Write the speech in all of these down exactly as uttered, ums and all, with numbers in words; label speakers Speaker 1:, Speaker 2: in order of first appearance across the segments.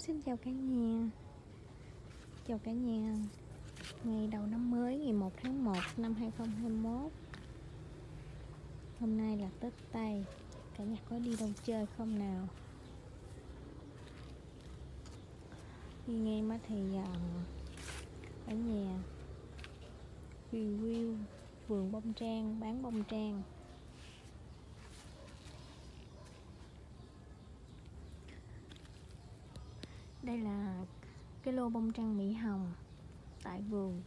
Speaker 1: Xin chào cả nhà. Chào cả nhà. Ngày đầu năm mới, ngày một tháng một năm hai không hai mốt. Hôm nay là Tết Tây. Cả nhà có đi đâu chơi không nào? Đi em thì ở nhà review vườn bông trang, bán bông trang. Đây là cái lô bông trang Mỹ Hồng tại vườn.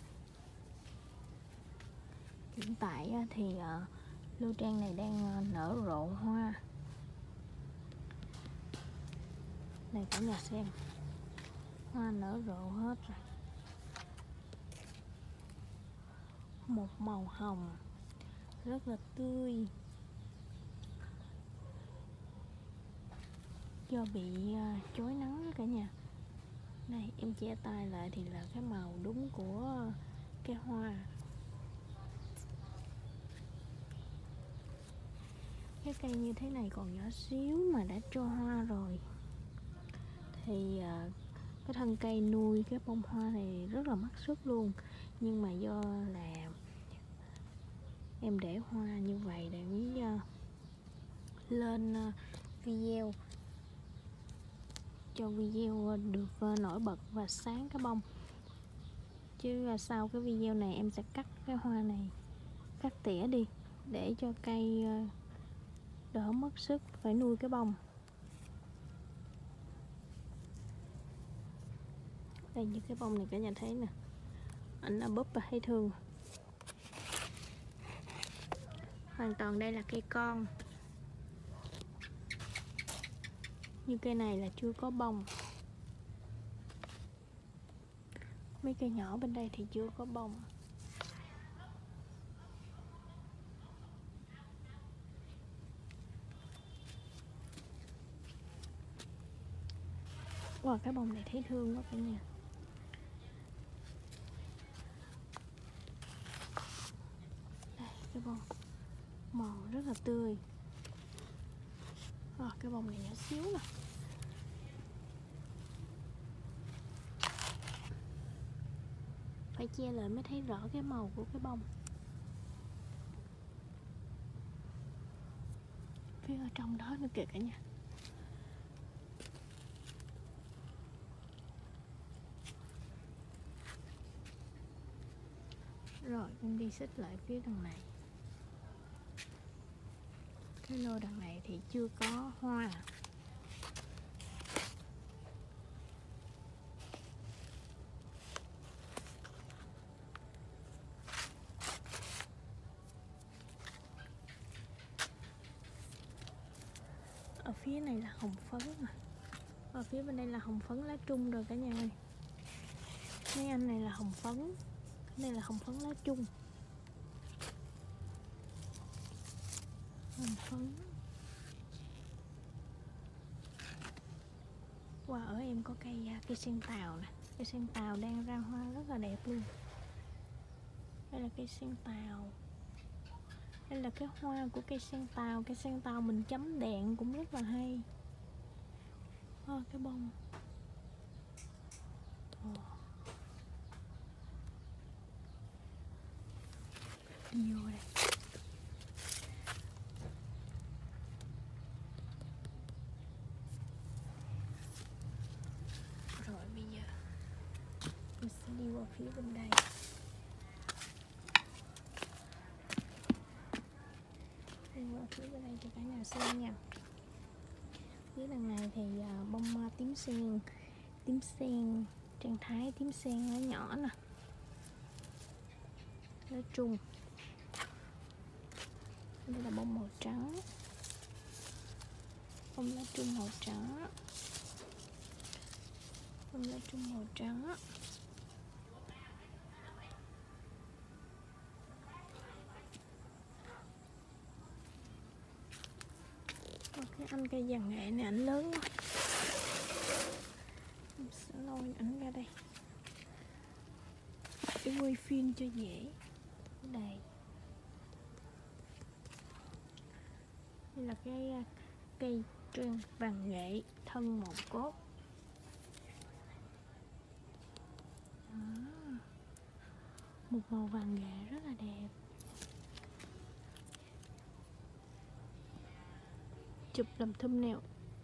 Speaker 1: Hiện tại thì lô trang này đang nở rộ hoa. Này cả nhà xem, hoa nở rộ hết rồi, một màu hồng rất là tươi. Do bị chói nắng cả nhà. Đây em che tay lại thì là cái màu đúng của cái hoa. Cái cây như thế này còn nhỏ xíu mà đã cho hoa rồi thì cái thân cây nuôi cái bông hoa này rất là mất sức luôn. Nhưng mà do là em để hoa như vậy để lên video, cho video được nổi bật và sáng cái bông. Chứ sau cái video này em sẽ cắt cái hoa này, cắt tỉa đi để cho cây đỡ mất sức phải nuôi cái bông. Đây như cái bông này cả nhà thấy nè, ảnh là búp và thấy thương. Hoàn toàn đây là cây con. Như cây này là chưa có bông. Mấy cây nhỏ bên đây thì chưa có bông. Wow, cái bông này thấy thương quá cả nhà. Đây, cái bông màu rất là tươi. À, cái bông này nhỏ xíu nè. Phải che lại mới thấy rõ cái màu của cái bông. Phía ở trong đó nữa kìa cả nhà. Rồi em đi xích lại phía đằng này. Cái lô đằng này thì chưa có hoa. Ở phía này là hồng phấn rồi. Ở phía bên đây là hồng phấn lá trung rồi cả nhà ơi. Mấy anh này là hồng phấn. Cái này là hồng phấn lá trung. Hồng phấn. Wow, ở em có cây cây sen tàu nè. Cây sen tàu đang ra hoa rất là đẹp luôn. Đây là cây sen tàu. Đây là cái hoa của cây sen tàu. Cây sen tàu mình chấm đèn cũng rất là hay. À, cái bông. Oh. Đi vô đây. Rồi bây giờ mình sẽ đi qua phía bên đây. Đi qua phía bên đây cho cả nhà xem nha. Phía đằng này thì bông tím sen, tím sen, trang thái tím sen nó nhỏ nè. Lá trung. Đây là bông màu trắng. Bông lá trung màu trắng. Bông lá trung màu trắng. Cái anh cây vàng nghệ này ảnh lớn quá. Mình sẽ lôi ảnh ra đây để quay phim cho dễ. Đây. Đây là cái cây trang vàng nghệ thân một cốt. một màu vàng gạ rất là đẹp. Chụp làm thumbnail.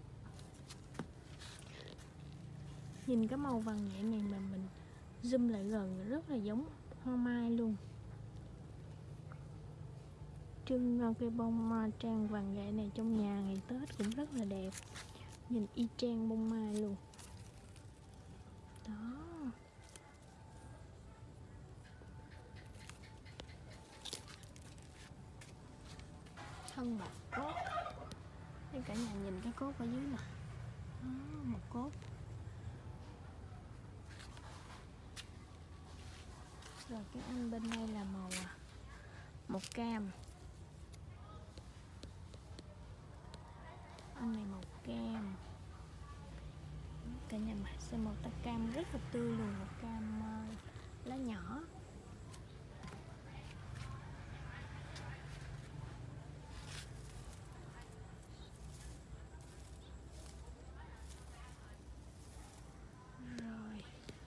Speaker 1: Nhìn cái màu vàng nhẹ này mà mình zoom lại gần rất là giống hoa mai luôn. Trưng cái bông trang vàng gậy này trong nhà ngày Tết cũng rất là đẹp. Nhìn y chang bông mai luôn. Đó. Thân một cốt. Để cả nhà nhìn cái cốt ở dưới nè. Đó, một cốt. Rồi cái anh bên đây là màu màu cam. Anh này màu cam. Cả nhà mà xem màu tạc cam rất là tươi luôn, màu cam uh, lá nhỏ. Rồi.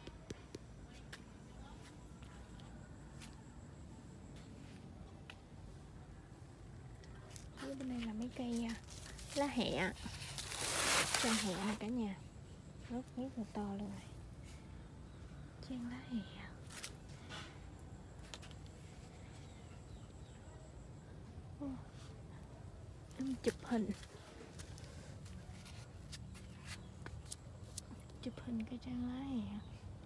Speaker 1: Phía bên đây là mấy cây uh, lá hẹ. Trang hẹ này cả nhà. Rất rất là to luôn này. Trang lá hẹ. Em chụp hình. Chụp hình cái trang lá hẹ.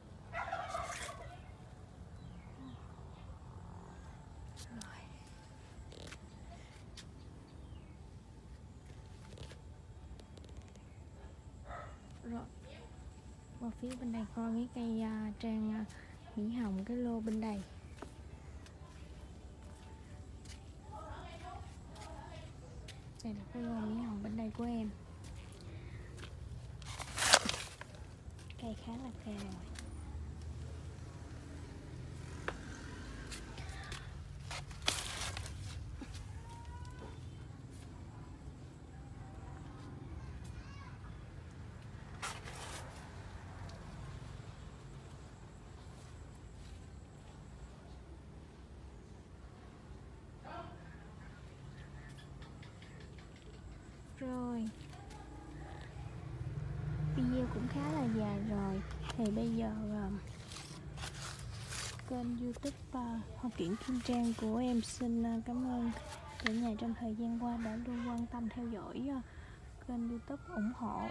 Speaker 1: Rồi. Rồi. Và phía bên đây coi cái cây uh, trang uh, mỹ hồng, cái lô bên đây. Đây là cái lô mỹ hồng bên đây của em. Cây khá là cao. Rồi, video cũng khá là dài rồi. Thì bây giờ uh, kênh YouTube uh, Hoa Kiển Kim Trang của em xin uh, cảm ơn cả nhà trong thời gian qua đã luôn quan tâm theo dõi uh, kênh YouTube, ủng hộ.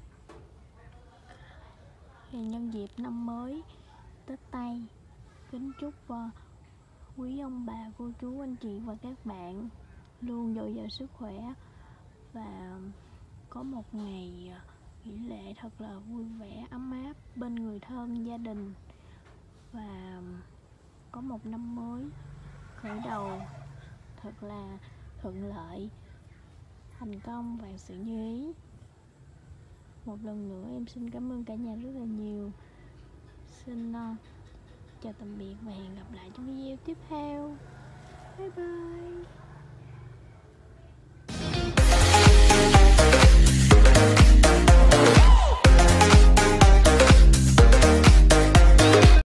Speaker 1: Thì nhân dịp năm mới Tết Tây, kính chúc uh, quý ông bà, cô chú, anh chị và các bạn luôn dồi dào sức khỏe và có một ngày nghỉ lễ thật là vui vẻ, ấm áp bên người thân, gia đình, và có một năm mới khởi đầu thật là thuận lợi, thành công và sự như ý. Một lần nữa em xin cảm ơn cả nhà rất là nhiều. Xin uh, chào tạm biệt và hẹn gặp lại trong video tiếp theo. Bye bye.